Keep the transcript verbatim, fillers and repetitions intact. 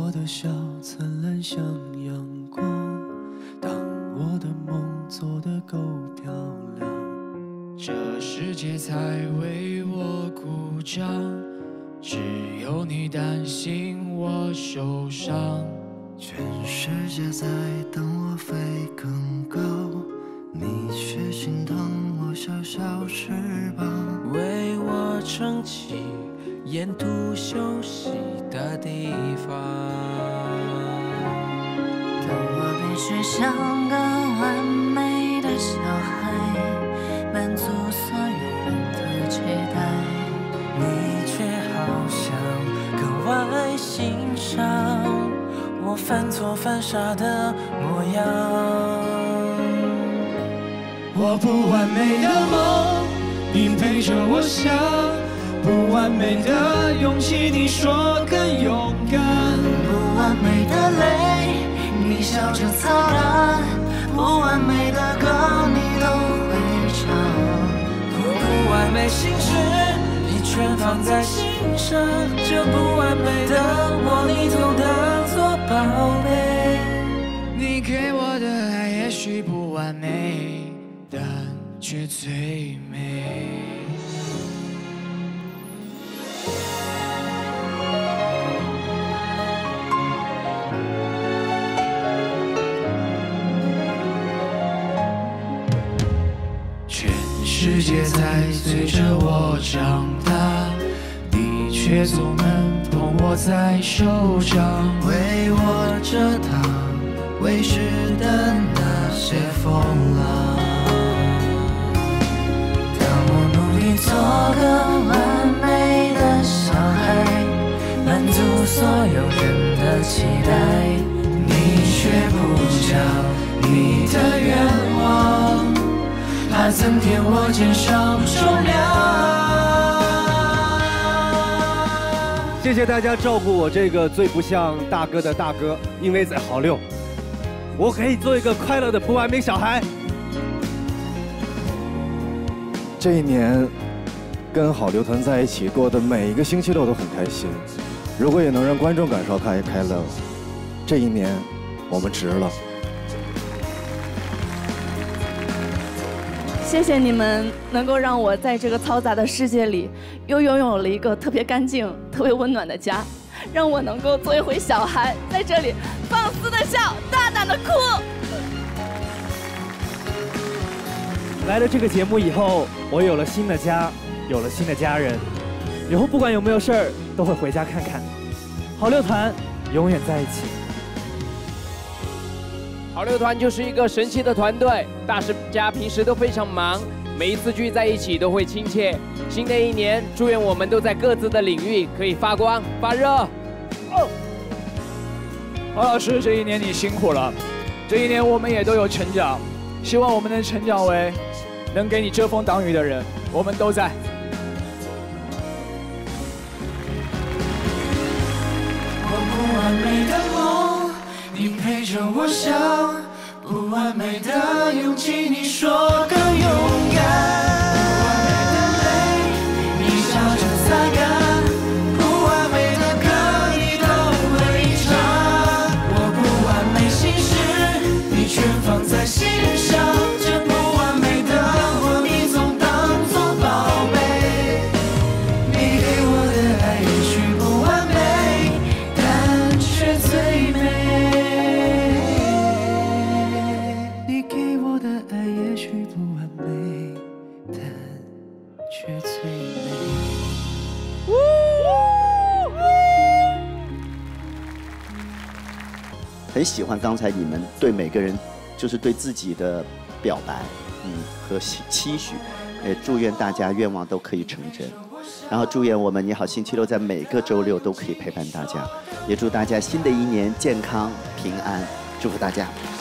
我的笑灿烂像阳光，当我的梦做得够漂亮，这世界才为我鼓掌。只有你担心我受伤，全世界在等我飞更高，你却心疼我小小翅膀，为我撑起沿途休息的地方。 当我必须像个完美的小孩，满足所有人的期待， 你却好像格外欣赏我犯错犯傻的模样。我不完美的梦，你陪着我想，不完美的勇气，你说更勇敢。 不完美的泪，你笑着擦干，不完美的歌你都会唱。 我不完美心事，你全放在心上，这不完美的我，你总当作宝贝。你给我的爱也许不完美，但却最美。全世界在随着我长大，你却总能捧我在手掌，为我遮挡未逝的那些风浪。 当我努力做个完美的小孩，满足所有人的期待， 你却不讲你的愿望，怕增添我肩上重量。 谢谢大家照顾我这个最不像大哥的大哥，因为在好六，我可以做一个快乐的不完美小孩。这一年，跟好六团在一起过的每一个星期六都很开心。如果也能让观众感受开开乐，这一年我们值了。 谢谢你们能够让我在这个嘈杂的世界里，又拥有了一个特别干净、特别温暖的家，让我能够做一回小孩，在这里放肆的笑，大胆的哭。 来了这个节目以后，我有了新的家，有了新的家人，以后不管有没有事儿，都会回家看看。好六团永远在一起。 好六团就是一个神奇的团队，大师家平时都非常忙，每一次聚在一起都会亲切。新的一年，祝愿我们都在各自的领域可以发光发热。哦， 郝老师，这一年你辛苦了，这一年我们也都有成长，希望我们能成长为能给你遮风挡雨的人，我们都在。 我不完美的梦，你陪着我想，不完美的勇气，你说更勇敢。不完美的泪，你笑着擦干，不完美的歌你都会唱。我不完美心事，你全放在心上，这不完美的我，你总当作宝贝。你给我的爱也许不完美，但却最美。你给我的爱也许不完美，但却最美。 很喜欢刚才你们对每个人，就是对自己的表白，嗯，和期许，也祝愿大家愿望都可以成真。然后祝愿我们你好星期六在每个周六都可以陪伴大家，也祝大家新的一年健康平安，祝福大家。